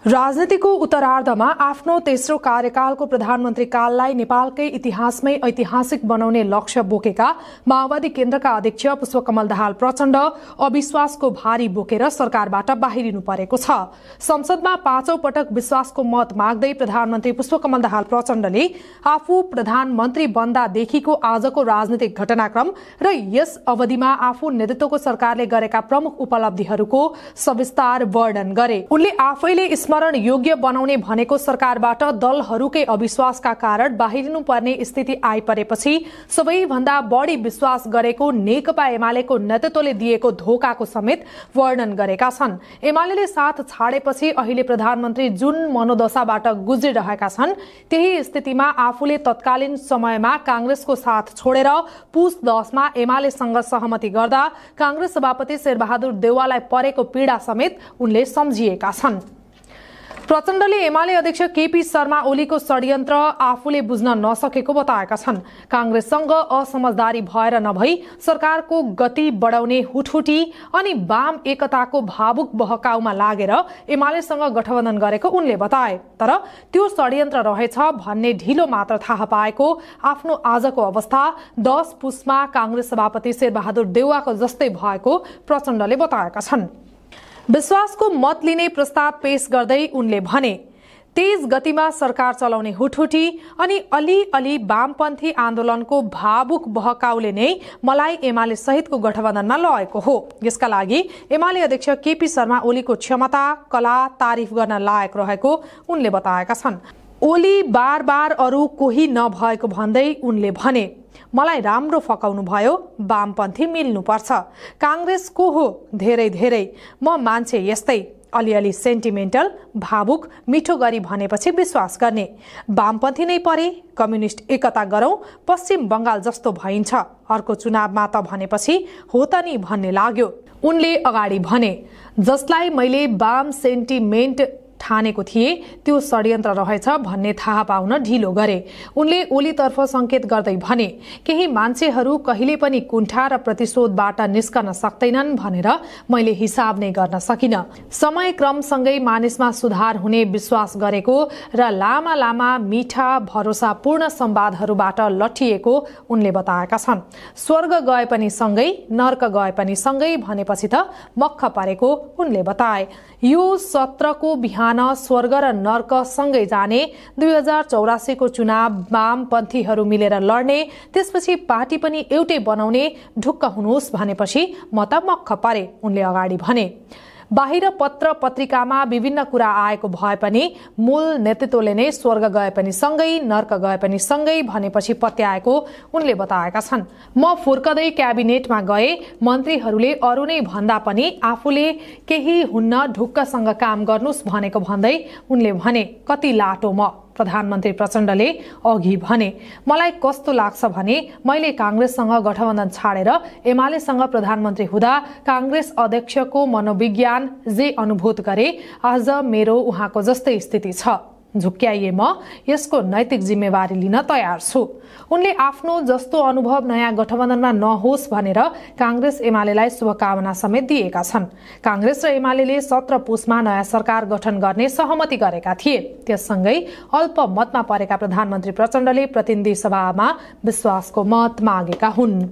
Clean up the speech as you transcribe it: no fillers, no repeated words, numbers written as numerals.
राजनीतिको उत्तरार्धमा आफ्नो तेस्रो कार्यकालको प्रधानमन्त्री काललाई नेपालकै इतिहासमै ऐतिहासिक बनाउने लक्ष्य बोकेका माओवादी केन्द्रका अध्यक्ष पुष्पकमल दाहाल प्रचण्ड अविश्वासको भारी बोकेर सरकारबाट बाहिरिनु परेको छ। संसदमा पाँचौं पटक विश्वासको मत माग्दै प्रधानमन्त्री पुष्पकमल दाहाल प्रचण्डले आफू प्रधानमन्त्री बन्दादेखिको आजको राजनीतिक घटनाक्रम र यस अवधिमा आफू नेतृत्वको सरकारले गरेका प्रमुख उपलब्धिहरूको सविस्तार वर्णन गरे। उनले आफैले स्मरण योग्य बनाउने भनेको सरकारबाट दलहरूकै अविश्वासका कारण बाहिरिनु पर्ने स्थिति आइपरेपछि सबैभन्दा बढी विश्वास गरेको नेकपा एमालेको नेतृत्वले दिएको धोकाको समेत वर्णन गरेका छन्। एमालेले साथ छाडेपछि अहिले प्रधानमन्त्री जुन मनोदशाबाट गुज्रिरहेका छन् त्यही स्थितिमा आफूले तत्कालीन समयमा कांग्रेसको साथ छोडेर पुस 10 मा एमालेसँग सहमति गर्दा कांग्रेस सभापति शेरबहादुर देउवालाई परेको पीडा समेत उनले सम्झिएका छन्। प्रचण्डले एमाले अध्यक्ष केपी शर्मा ओलीको षड्यन्त्र आफूले बुझ्न नसकेको बताएका छन्। कांग्रेससँग असमझदारी भएर नभई सरकारको गति बढाउने हुटहुटी अनि वाम एकताको भावुक बहकाउमा लागेर एमालेसँग गठबन्धन गरेको उनले बताए। तर त्यो षड्यन्त्र रहेछ भन्ने ढिलो मात्र थाहा पाएको आफ्नो आजको अवस्था 10 पुसमा कांग्रेस सभापति शेरबहादुर देउवाको जस्तै भएको प्रचण्डले बताएका छन्। विश्वासको मत लिने प्रस्ताव पेश गर्दै उनले भने, तेज गतिमा सरकार चलाउने हुटहुटी अनि अलि वामपन्थी आन्दोलनको भावुक बहकाउले नै मलाई एमाले सहितको गठबन्धनमा लगेको हो। यसका लागि एमाले अध्यक्ष केपी शर्मा ओलीको क्षमता कला तारिफ गर्न लायक रहेको उनले बताएका छन्। ओली बार अरू कोही नभएको भन्दै उनले भने, मलाई राम्रो फकाउनु भयो, वामपन्थी मिल्नुपर्छ। कांग्रेस को हो? धेरै म मान्छे यस्तै अलि सेन्टिमेन्टल भावुक मिठो गरी भनेपछि विश्वास गर्ने। वामपन्थी नै परे, कम्युनिस्ट एकता गरौं, पश्चिम बंगाल जस्तो भइन्छ, अर्को चुनावमा त भनेपछि हो त नि भन्ने लाग्यो। उनले अगाडि भने, जसलाई मैले वाम सेन्टिमेन्ट ठानेको थिए त्यो षड्यन्त्र रहेछ भन्ने थाहा पाउन ढिलो गरे। उनले ओलीतर्फ संकेत गर्दै भने, केही मान्छेहरू कहिले पनि कुण्ठा र प्रतिशोधबाट निस्कन सक्दैनन् भनेर मैले हिसाब नै गर्न सकिन। समय क्रमसँगै मानिसमा सुधार हुने विश्वास गरेको र लामा मिठा भरोसापूर्ण संवादहरूबाट लट्ठिएको उनले बताएका छन्। स्वर्ग गए पनि सँगै, नर्क गए पनि सँगै भनेपछि त मक्ख परेको उनले बताए। यो सत्रको बिहान स्वर्ग र नर्क सँगै जाने, 2084 को चुनाव वामपन्थीहरू मिलेर लड्ने, त्यसपछि पार्टी पनि एउटै बनाउने ढुक्क हुनुहोस् भनेपछि म त मक्ख परे, उनले अगाडि भने। बाहिर पत्र पत्रिकामा विभिन्न कुरा आएको भए पनि मूल नेतृत्वले नै स्वर्ग गए पनि सँगै, नर्क गए पनि सँगै भनेपछि पत्याएको उनले बताएका छन्। म फुर्कदै क्याबिनेटमा गए, मन्त्रीहरूले अरू नै भन्दा पनि आफूले केही हुन्न, ढुक्कसँग काम गर्नुस् भनेको भन्दै उनले भने, कति लाटो म। प्रधानमन्त्री प्रचण्डले अघि भने, मलाई कस्तो लाग्छ भने मैले कांग्रेससँग गठबन्धन छाडेर एमालेसँग प्रधानमन्त्री हुँदा कांग्रेस अध्यक्षको मनोविज्ञान जे अनुभूत गरे, आज मेरो उहाँको जस्तै स्थिति छ। झुक्क्याइए म यसको नैतिक जिम्मेवारी लिन तयार छु। उनले आफ्नो जस्तो अनुभव नयाँ गठबन्धनमा नहोस् भनेर कांग्रेस एमालेलाई शुभकामना समेत दिएका छन्। कांग्रेस र एमालेले 17 पुसमा नयाँ सरकार गठन गर्ने सहमति गरेका थिए। त्यससँगै अल्पमतमा परेका प्रधानमन्त्री प्रचण्डले प्रतिनिधि सभामा विश्वासको मत मागेका हुन्।